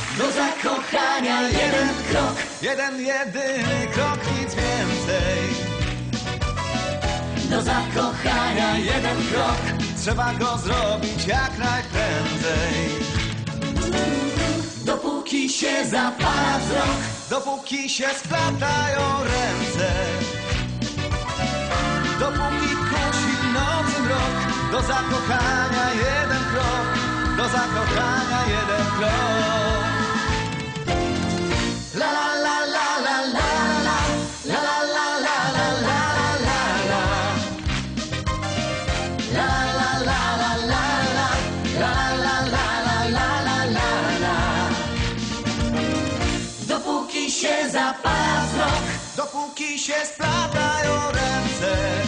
Do zakochania jeden krok. Jeden jedyny krok, nic więcej. Do zakochania jeden krok. Trzeba go zrobić jak najprędzej. Dopóki się zapala wzrok, Dopóki się splatają ręce, dopóki kusi nocy mrok. Do zakochania jeden krok. Do zakochania jeden krok. la la la la la la la la la la la la la la la la la la la dopóki się zapala wzrok, Dopóki się splatają ręce,